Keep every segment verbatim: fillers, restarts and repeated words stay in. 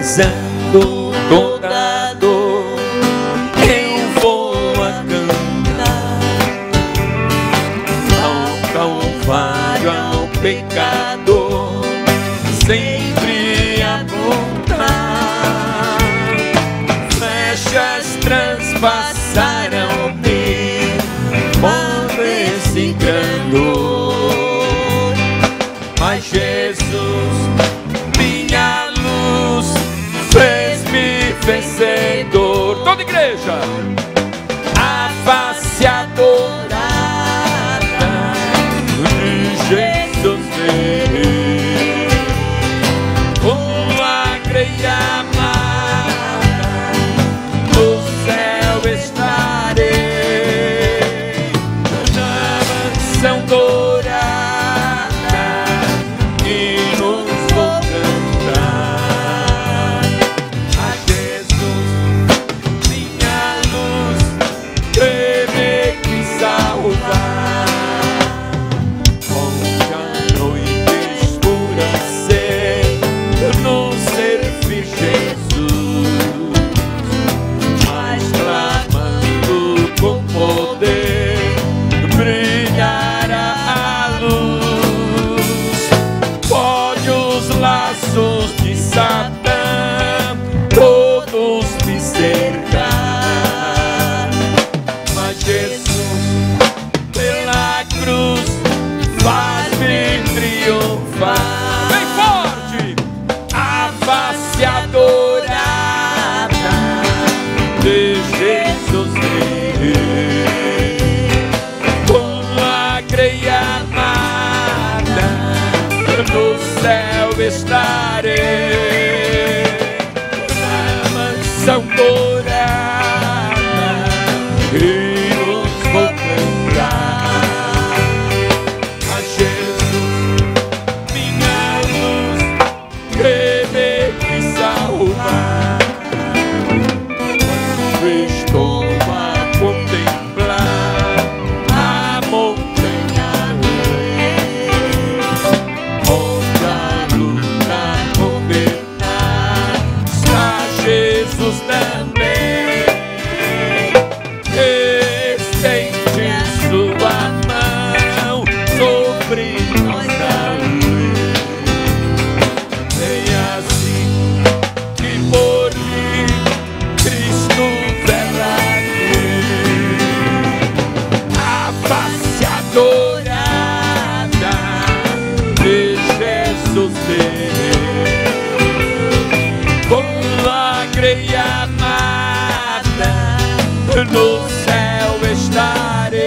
amenizando toda dor, eu vou a cantar ao Calvário, ao pecador, sempre apontar. Flechas transpassaram me por esse grandor, mas Jesus, minha luz, fez-me vencedor. Toda igreja, a face adorada de Jesus veio, com alegre e amada, no céu estarei, na mansão dourada, e nos vou cantar a Jesus, minha luz, que me quis salvar. Onde a noite escurecer, não servir Jesus, mas clamando com poder, brilhará a luz. Pode os laços de Satã todos me cercar, mas Jesus pela cruz faz-me triunfar. Bem forte, a face adorada de Jesus veio, com alegre e amada, no céu estarei, na mansão dourada, e nos vou cantar a Jesus, minha luz, que me quis salvar. Estou a contemplar a montanha onde a luta governar, está Jesus também, estende sua mão sobre nossa luz. É assim que por mim Cristo vela a face adorada de Jesus veio, com alegre e amada, no céu estarei,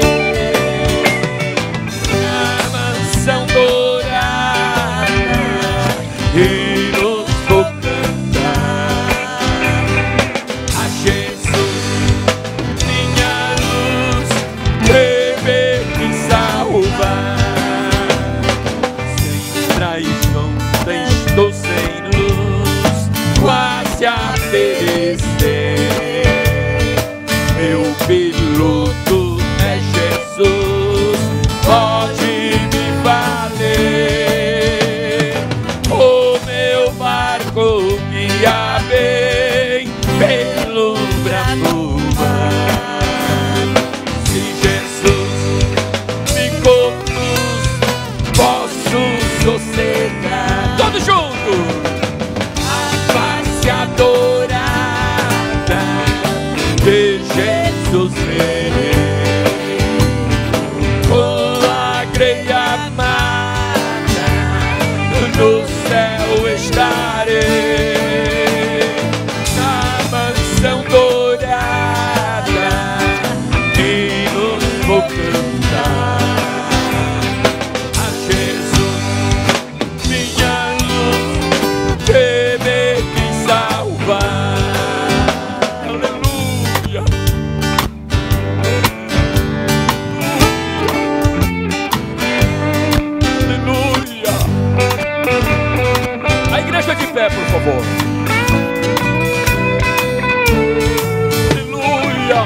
na mansão dourada, e nos vou cantar a Jesus, minha luz, que me quis salvar. Sem traição, estou sem luz, quase a perecer. Meu piloto é Jesus, pode me valer. O meu barco guia bem pelo bravo mar. Se Jesus me conduz, posso sossegar. Todos juntos! A face adorada de Jesus veio, com alegre e amada, no céu estarei, na mansão dourada, e nos vou cantar a Jesus, minha luz, que me quis salvar. De pé, por favor. Aleluia.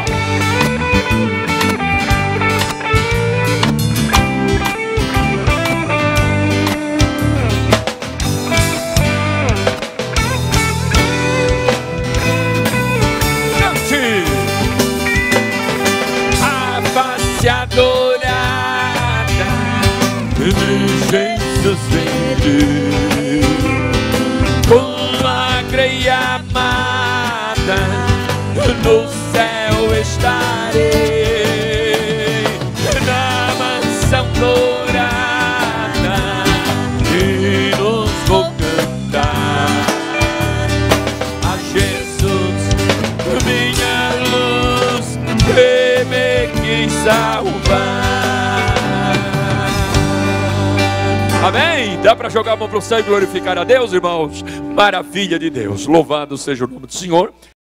adorada de Jesus veio, com alegria amada, no céu estarei, na mansão dourada, e nos vou cantar a Jesus, minha luz, que me quis salvar. Amém? Dá para jogar a mão para o céu e glorificar a Deus, irmãos? Maravilha de Deus, louvado seja o nome do Senhor.